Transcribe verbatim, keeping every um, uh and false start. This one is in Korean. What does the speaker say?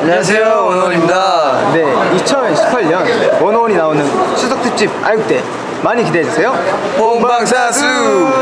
안녕하세요, 원호원입니다. 네, 이천십팔 년 원호원이 나오는 추석 특집 아육대 많이 기대해주세요. 본방사수.